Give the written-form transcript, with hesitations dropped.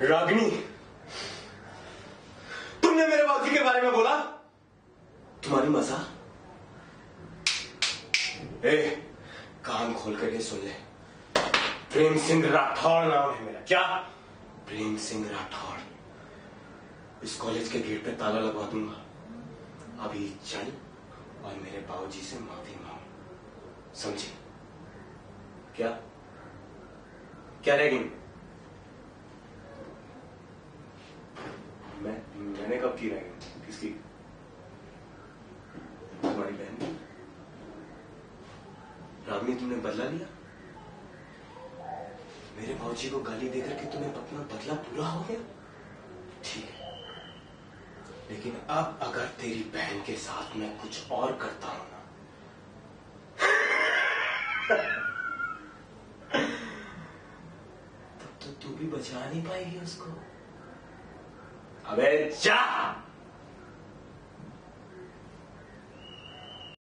रागिनी, तुमने मेरे बाबूजी के बारे में बोला? तुम्हारी मजा? कान खोल कर ये सुन ले, प्रेम सिंह राठौड़ नाम है मेरा। क्या? प्रेम सिंह राठौड़। इस कॉलेज के गेट पे ताला लगवा दूंगा। अभी चल और मेरे बाबूजी से माफी मांग, समझी? क्या क्या रहेगी? मैंने कब की रहेगी? किसकी? तुम्हारी बहन की? रागिनी, तुमने बदला लिया? मेरे बाबूजी को गाली देकर के तुम्हें अपना बदला पूरा हो गया? ठीक है, लेकिन अब अगर तेरी बहन के साथ मैं कुछ और करता हूं ना, तब तो तू भी बचा नहीं पाएगी उसको। अबे जा।